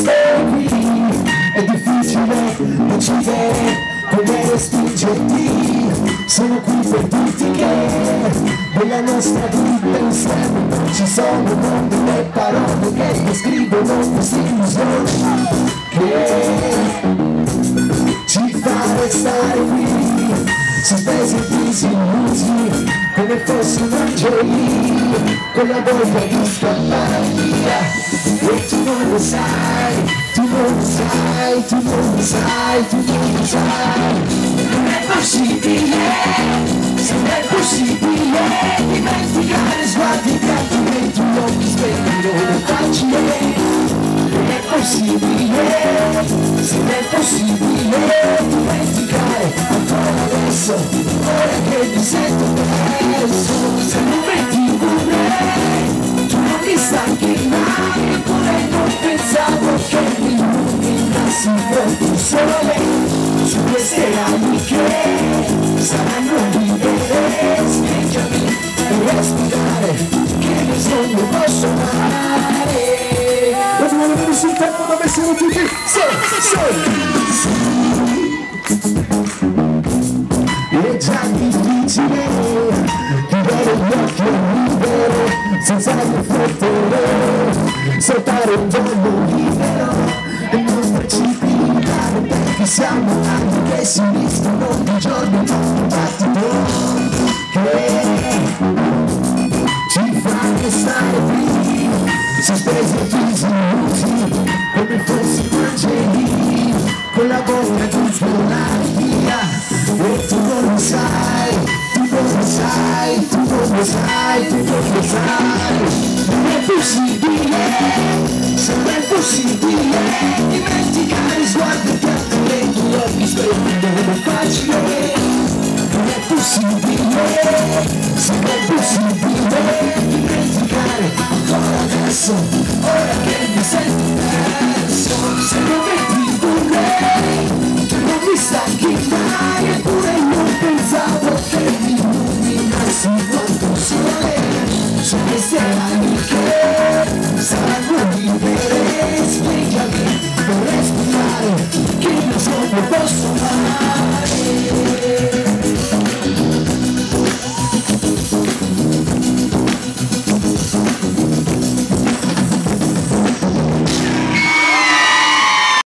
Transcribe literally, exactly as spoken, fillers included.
stare qui, è difficile decidere come respingerti. Sono qui per dirti che della nostra vita insieme non ci sono mondi né parole che descrivono questa illusione che ci fa restare qui, sospesi e disillusi, come fossimo angeli, con la voglia di scappare via. E tu non lo sai, tu non lo sai, tu non lo sai, tu non lo sai. Non è possibile, se non è possibile, dimenticare sguardi piatti e tu non ti svegli, non è facile. Non è possibile, se non è possibile, dimenticare ancora adesso, ora che mi sento perso. Se non metti vorrei, tu non mi stanchi mai, eppure non pensavo che mi illuminassi proprio sole su queste ali che saranno libere. Spingermi e respirare, che nel sogno posso amare. E dobbiamo vedere sul tempo dove siamo tutti è già difficile chiudere gli occhi e ridere senza riflettere, soltare un giorno libero e non precipitare, perché siamo anni che si rischiano di giorno in un battito che ci fa restare qui, sospesi e disillusi, come fossimo angeli, con la voglia di svolare via. E tu non lo sai, tu non lo sai, tu non lo sai, tu non lo sai. Non è possibile, se non è possibile, dimenticare sguardi che attorno gli occhi spegni, non è facile. Non è possibile, se non è possibile, dimenticare ancora adesso, ora che mi sento